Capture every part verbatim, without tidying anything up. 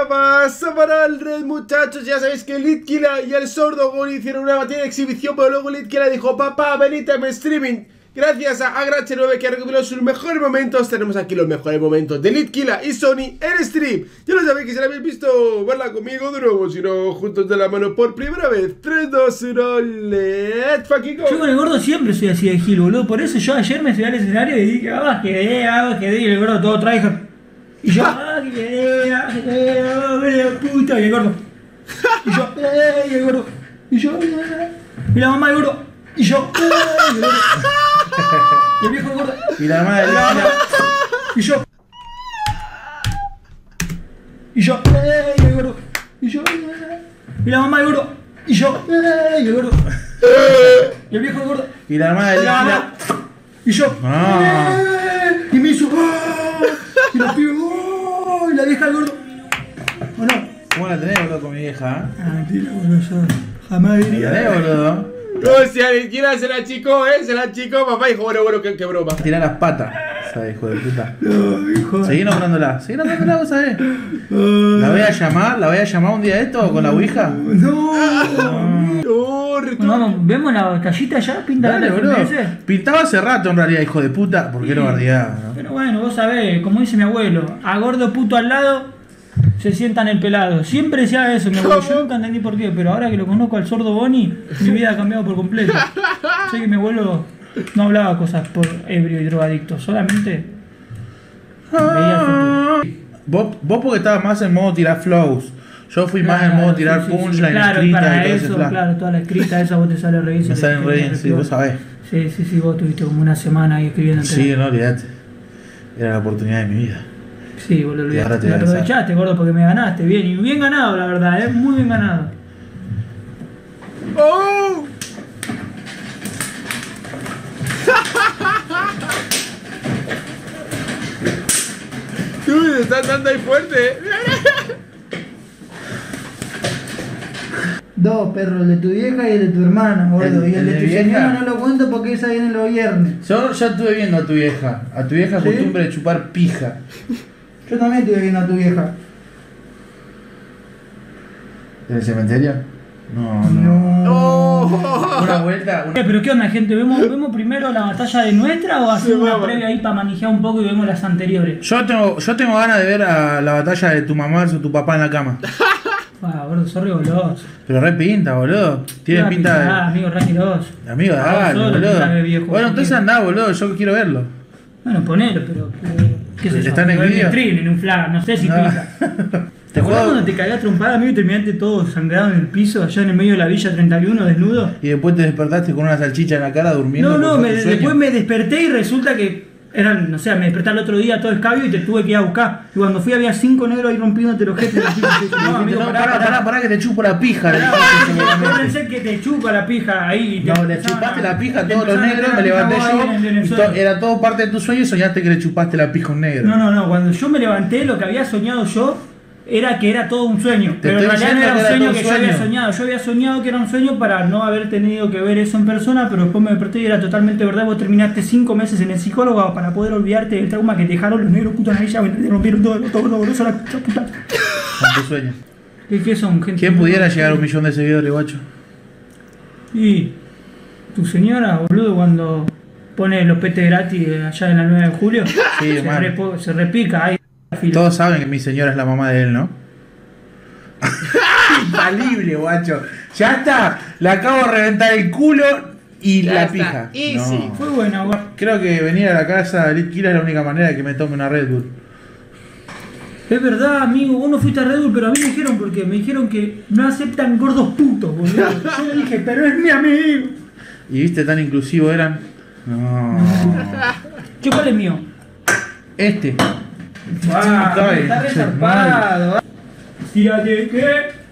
día más para el Red, muchachos. Ya sabéis que Litkila y el Sordo Goni hicieron una batalla de exhibición, pero luego Litkila dijo: papá, venite a mi streaming. Gracias a Agrache nueve que ha recopilado sus mejores momentos. Tenemos aquí los mejores momentos de Litkila y Sony en stream. Ya lo sabéis que si la habéis visto, verla conmigo de nuevo, si no, juntos de la mano por primera vez. tres, dos, uno, let's fucking go. Yo con el gordo siempre soy así de gil, boludo. Por eso yo ayer me subí al escenario y dije: ah, quedé, ah, quedé. Y el gordo todo trae. Y yo, ah, quedé, ah, quedé, ah, la puta. Y el gordo. Y yo, eh, y el gordo. Y yo, eh. Y la mamá del gordo. Y yo, eh, y el gordo. Y el viejo del gordo. Y la mamá del gordo. Y yo. Y yo, eh, y el gordo. Y yo, eh. Y la mamá del gordo. Y yo, eh, y el gordo. Y el viejo del gordo. Y la mamá del gordo. Y yo, Ah. eh. Y me hizo, ah. Y la pibe, oh. Y la vieja del gordo. ¿O no? ¿Cómo la tenés, boludo, con mi vieja? Ah, mentira, boludo, yo jamás ¿La diría. tenés, boludo? No, si a Litkila se la achicó, eh, se la achicó. Papá dijo: bueno, bueno, qué, qué broma. Tirar las patas, ¿sabes, hijo de puta? No, hijo. Seguí nombrándola, seguí nombrándola, vos sabés. ¿La voy a llamar? ¿La voy a llamar un día de esto con la ouija? No. No, retu- Bueno, vamos, ¿vemos la batallita ya? ¿Pinta Dale, la boludo. F M S? Pintaba hace rato en realidad, hijo de puta, porque lo bardeaba, ¿no? Pero bueno, vos sabés, como dice mi abuelo, a gordo puto al lado se sientan el pelado. Siempre decía eso, mi abuelo. Yo nunca entendí por qué, pero ahora que lo conozco al sordo Boni, mi vida ha cambiado por completo. Sé que mi abuelo no hablaba cosas por ebrio y drogadicto, solamente veía el futuro. Vos, vos porque estabas más en modo tirar flows. Yo fui más en Claro, modo tirar sí, sí, sí. punchline, Claro, escrita para y todo ese eso, plan. claro, toda la escrita esa vos te sale re bien. Me se salen te- re te- bien, te- sí, vos sabés. Sí, sí, sí, vos tuviste como una semana ahí escribiendo. Sí, entera. no, olvidate. Era la oportunidad de mi vida. Sí, vos lo Y ahora olvidaste. te Te voy a besar. aprovechaste, gordo, porque me ganaste. Bien, y bien ganado, la verdad, ¿eh? Muy bien ganado. ¡Oh! Uy, estás dando ahí fuerte, eh. Dos perros, el de tu vieja y el de tu hermana, gordo. ¿El- y el, el de de tu vieja? señora no lo cuento porque esa viene los viernes. Yo ya estuve viendo a tu vieja. A tu vieja ¿Sí? costumbre de chupar pija. Yo también estuve viendo a tu vieja. ¿En el cementerio? No, no. Oh. Una vuelta. una- Eh, pero ¿qué onda, gente? ¿Vemos, ¿Vemos primero la batalla de nuestra o hacemos Sí, una vamos. previa ahí para manejar un poco y vemos las anteriores? Yo tengo, yo tengo ganas de ver a la batalla de tu mamá versus tu papá en la cama. Ah, gordo, sorry, goloso. Pero re pinta, boludo. Tiene Ah, pinta de. Ah, amigo, re asqueroso. Amigo, Ah, dale, solo boludo. pinta de viejo, Bueno, entonces cualquiera. andá, boludo. Yo quiero verlo. Bueno, ponelo, pero. eh, ¿Qué sé yo? ¿Está en el pero vídeo? stream, en un flag, no sé si No. pinta. ¿Te acuerdas juego- cuando te cagás trompada, amigo, y terminaste todo sangrado en el piso, allá en el medio de la Villa treinta y uno, desnudo? Y después te despertaste con una salchicha en la cara durmiendo. No, no, porque me- fue tu sueño. después me desperté y resulta que eran, no sé, me desperté el otro día todo escabio y te tuve que ir a buscar. Y cuando fui había cinco negros ahí rompiéndote los jetes. No, amigo, No, pará, pará, pará. pará, pará, que te chupo la pija. le Pará, dijiste pará, Yo seguramente. pensé que te chupa la pija ahí. y te No, le empezaban chupaste a- la pija a te todos los empezaban a negros, me meter la levanté pija yo. ahí en el- en el y suelo. to- era todo parte de tu sueño y soñaste que le chupaste la pija a un negro. No, no, no, cuando yo me levanté lo que había soñado yo era que era todo un sueño. Pero en estoy realidad no diciendo era un que era sueño todo que un yo había sueño. soñado. Yo había soñado que era un sueño para no haber tenido que ver eso en persona, pero después me desperté y era totalmente verdad. Vos terminaste cinco meses en el psicólogo para poder olvidarte del trauma que te dejaron los negros putos en la villa, te rompieron todo, todo, todo, todo, la puta, puta. Con tu sueño. ¿Qué, qué son, gente? ¿Quién pudiera llegar a un millón de seguidores, guacho? Y tu señora, boludo, cuando pone los petes gratis allá en la nueve de julio, Sí, se, man. repo- se repica ahí. Todos saben que mi señora es la mamá de él, ¿no? Infalible, guacho. Ya está. Le acabo de reventar el culo y Ya la está. pija. Easy. No. Fue buena, guau. Creo que venir a la casa de Litkila es la única manera de que me tome una Red Bull. Es verdad, amigo, vos no fuiste a Red Bull, pero a mí me dijeron porque me dijeron que no aceptan gordos putos, boludo. Yo le dije, pero es mi amigo. ¿Y viste tan inclusivo eran? No. ¿Qué cuál es mío? Este. Ah, Está bien, está che, resarpado. ah. Tírate que.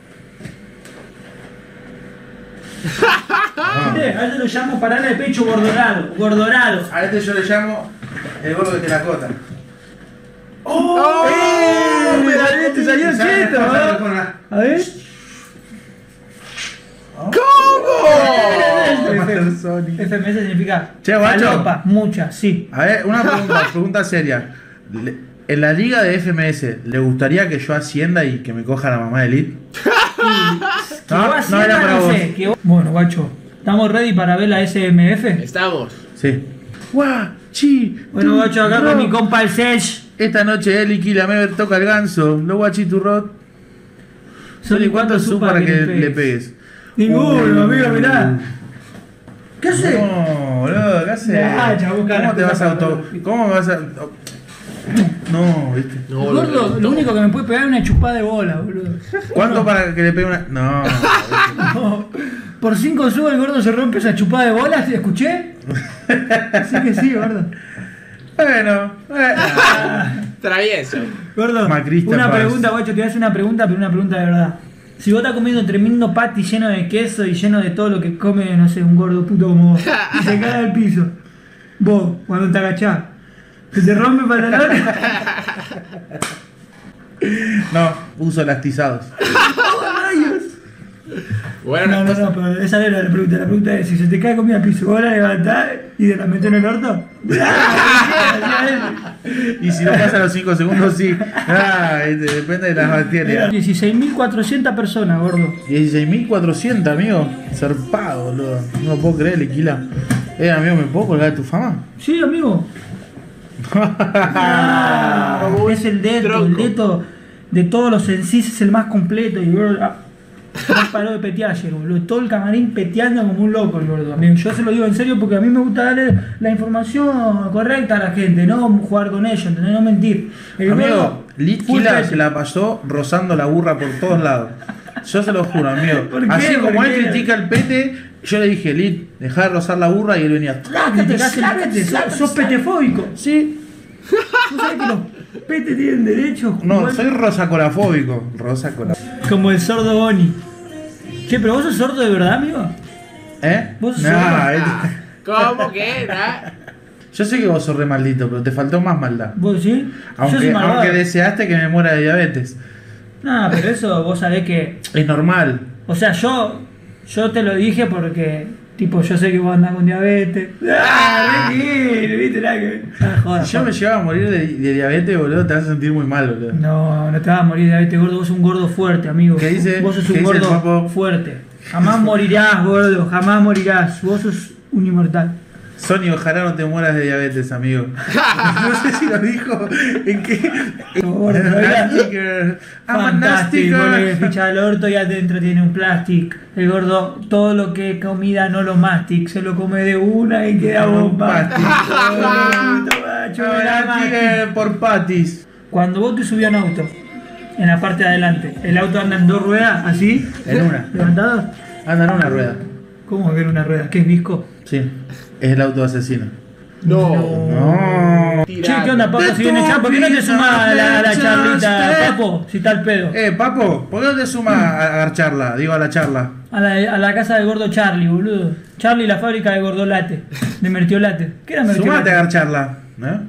¿Viste? A eso lo llamo parada de pecho gordorado. Gordorado. A este yo le llamo el gordo de Teracota. ¡Oh! ¡Eh! ¡Me la Te salió cheto, ¿eh? A ver. ¿Cómo? Master Sony. F M S significa Che, guacho. falopa, mucha, sí. A ver, una pregunta, pregunta seria. Le- En la liga de F M S, ¿le gustaría que yo ascienda y que me coja la mamá de Elite? Que vos no, era para no vos. Sé, que vos... Bueno, guacho, ¿estamos ready para ver la S M F? Estamos. Sí. Guachi. Bueno, guacho, acá con mi compa el Sech. Esta noche él y Kilamever toca el ganso. Lo guachi tu rot. Son y cuántos sub para que le, le pegues. Ninguno, amigo, mirá. ¿Qué haces? No, boludo, ¿qué haces? Nah, chavo, ¿Cómo te vas a auto.? ¿Cómo me vas a.? No, viste. No, gordo, lo único que me puede pegar es una chupada de bola, boludo. ¿Cuánto para que le pegue una.? No. No. Por cinco subs el gordo se rompe esa chupada de bola, ¿te escuché? Así que sí, gordo. Bueno, bueno. Travieso. Gordo, Macrista una Paz. pregunta, guacho, te voy a hacer una pregunta, pero una pregunta de verdad. Si vos estás comiendo un tremendo patty lleno de queso y lleno de todo lo que come, no sé, un gordo puto como vos, y se cae al piso, vos, cuando te agachás, ¿se te rompe el pantalón? No, uso elastizados. Bueno, No, no, no, pero esa no era la pregunta. La pregunta es: si se te cae comida al piso, ¿vos la levantás y te la metés en el orto? Y si no pasan los cinco segundos, sí. Ah, depende de las bacterias. dieciséis mil cuatrocientas personas, gordo. dieciséis mil cuatrocientos, amigo. Zarpado, boludo. No lo puedo creer, Lequila. Eh, amigo, ¿me puedo colgar de tu fama? Sí, amigo. Ah, es el dedo, el dedo de todos los sencillos, es el más completo. Y gordo, ah, no paró de petear ayer, boludo. Todo el camarín peteando como un loco, el gordo. Amigo, yo se lo digo en serio porque a mí me gusta darle la información correcta a la gente, no jugar con ellos, ¿entendés? No mentir. El Amigo, gordo, Litquila se la pasó rozando la burra por todos lados. Yo se lo juro, amigo. ¿Por qué? Así como ¿Por él qué? critica el pete, yo le dije, Lit, dejá de rozar la burra y él venía. criticás el pete, sos, sos petefóbico. Sí. ¿Tú sabés que los petes tienen derechos? No, Igual- soy rosacolafóbico. Rosacola. Como el sordo Boni. Che, pero vos sos sordo de verdad, amigo. ¿Eh? Vos sos Nah, sordo. este- ¿Cómo que era? Yo sé que vos sos re maldito, pero te faltó más maldad. ¿Vos sí? Yo soy Aunque, malvado. aunque deseaste que me muera de diabetes. No, pero eso vos sabés que. Es normal. O sea, yo. Yo te lo dije porque. Tipo, yo sé que vos andás con diabetes. ¡Ah! Re ¿viste? Nada que. Ah, joda, Si yo me joda. llevaba a morir de, de diabetes, boludo, te vas a sentir muy mal, boludo. No, no te vas a morir de diabetes, gordo. Vos sos un gordo fuerte, amigo. ¿Qué dice? Vos sos ¿Qué un dice el gordo papo? fuerte. Jamás morirás, gordo. Jamás morirás. Vos sos un inmortal. Sony, ojalá no te mueras de diabetes, amigo. No sé si lo dijo. ¿En qué? Gordo, Nasty girl. I'm a nasty fantástico, le girl. ficha al orto y adentro tiene un plástico. El gordo, todo lo que es comida no lo mastic, se lo come de una y queda bomba. Nasty girl por patis. Cuando vos te subís a un auto, en la parte de adelante, el auto anda en dos ruedas, así, En una. levantados. Anda en una rueda. ¿Cómo que en una rueda? ¿Qué es visco? Sí. Es el auto asesino. No. No. Che, ¿qué onda, Papo? Si viene ya, ¿por qué no te sumás a la, a la charlita, Papo? Si está el pedo. Eh, Papo, ¿por qué no te sumas a la charla? Digo, a la charla. A la, a la casa del gordo Charlie, boludo. Charlie, la fábrica de gordolate. De mertiolate. ¿Qué era mertiolate? Sumate a garcharla. ¿Eh?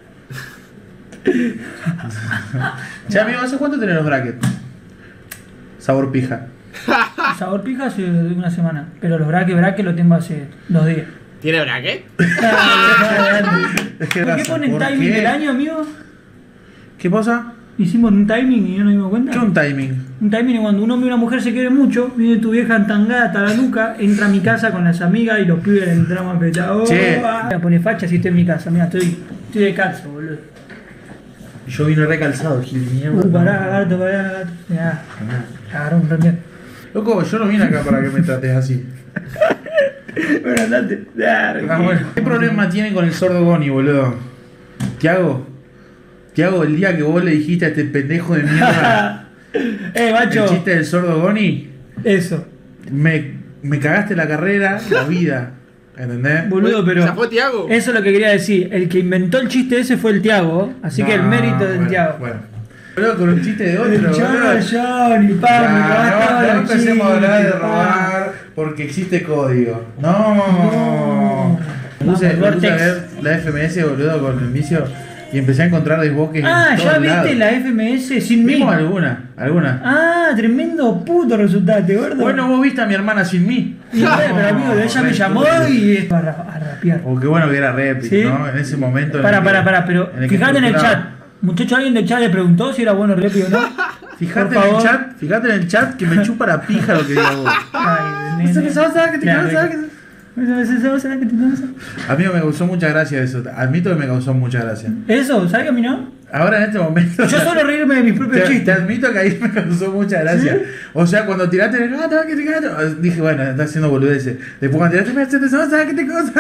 Che, amigo, ¿hace cuánto tenés los brackets? Sabor pija. Sabor pija hace una semana. Pero los braques, braques lo tengo hace dos días. ¿Tiene bracket? Es que ¿Por qué raza, ponen ¿por timing qué? del año, amigo? ¿Qué pasa? Hicimos un timing y no nos dimos cuenta. ¿Qué un timing? Un timing es cuando un hombre y una mujer se quieren mucho, viene tu vieja entangada hasta la nuca, entra a mi casa con las amigas y los pibes le entramos a pechar. Oh, Che. ah. Voy a poner facha si estoy en mi casa, mira, estoy, estoy de calzo, boludo. Yo vine recalzado, Gil, mierda. Uh, pará, gato, pará, gato. Ya, agarró un remero. Loco, yo no vine acá para que me trates así. Bueno, andate. Ah, bueno. ¿Qué problema tiene con el sordo Goni, boludo? ¿Qué hago? ¿Qué hago el día que vos le dijiste a este pendejo de mierda Eh, macho. el chiste del sordo Goni? Eso. Me, me cagaste la carrera, la vida. ¿Entendés? Boludo, pero. ¿Se fue Tiago? Eso es lo que quería decir. El que inventó el chiste ese fue el Tiago. Así que el No, mérito del bueno, Tiago. Bueno. Boludo, con un chiste de otro, El boludo. Johnny, Johnny, pa, Ya, me robaste no, no los empecemos a hablar de chistes, pa. robar porque existe código. No. Me puse, Vamos, me puse a Vortex. ver la F M S, boludo, con el vicio y empecé a encontrar desboques Ah, en ya todos viste lados. la F M S sin mí. Vimos alguna, alguna. Ah, tremendo puto resultaste, gordo. Bueno, vos viste a mi hermana sin mí. Y bueno, pero amigo, ella me re llamó estúpido. y a, ra- a rapear. Oh, qué bueno que era Repic, Sí. ¿no? En ese momento. en Para, el que- para, para, pero en el que fijate en el chat. estructuraba. Muchacho, alguien del chat le preguntó si era bueno el repi o no. Fíjate Por en el favor. chat, fíjate en el chat que me chupa la pija lo que diga vos. Ay, Eso nene. que sabes, sabes que te Ya, cago, sabes que- ¿Sabes que te pasa? A mí me causó mucha gracia eso. Admito que me causó mucha gracia. Eso, ¿sabes que a mí no? Ahora en este momento. Yo solo reírme de mis propios Te, te chistes. admito que ahí me causó mucha gracia. ¿Sí? O sea, cuando tiraste el gato, que te gato, dije, bueno, está haciendo boludeces. Después cuando tiraste, me haces eso, ¿sabes qué te cosa?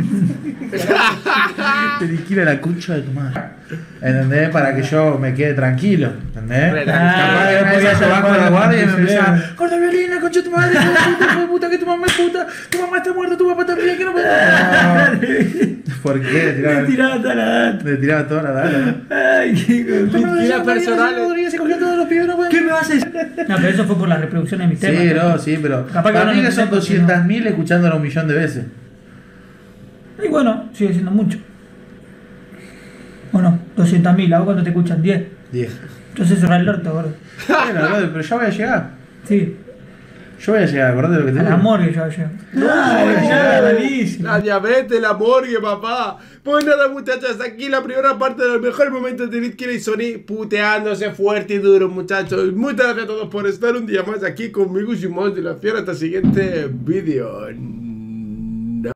Te liquida la concha de tu madre. ¿Entendés? Para que yo me quede tranquilo. ¿Entendés? Ah, Capaz que me podía empezaba a ser llevar con la guardia y me sí. empezaba, corta violina, concha de tu madre, hijo de puta, hijo de puta, que tu mamá es puta, tu mamá está muerta, tu papá también, que no puede. ¿Por qué? Le Me tiraba, tiraba toda la data. le tiraba toda la data. Ay, qué hijo de puta. Tira personales. Se cogió todos los pibes, no puede. ¿Qué me vas a decir? No, pero eso fue por la reproducción de mis temas. Sí, no, sí, pero Capaz que para no mí lo que son entendés, doscientas mil escuchándolo un millón de veces. Y bueno, sigue siendo mucho. Bueno, doscientas mil, ¿a vos cuando te escuchan? diez. diez. Entonces cerrar el orto, boludo. Bueno, brother, pero ya voy a llegar. Sí, Yo voy a llegar, acordate lo que te a la digo. morgue yo ayer. No, Ay, ya, no. malísimo. La diabetes, la morgue, papá. Pues nada, muchachos, hasta aquí la primera parte de los mejores momentos de Litkila y Sony puteándose fuerte y duro, muchachos. Muchas gracias a todos por estar un día más aquí conmigo y Simón de la Fiera. Hasta el siguiente vídeo.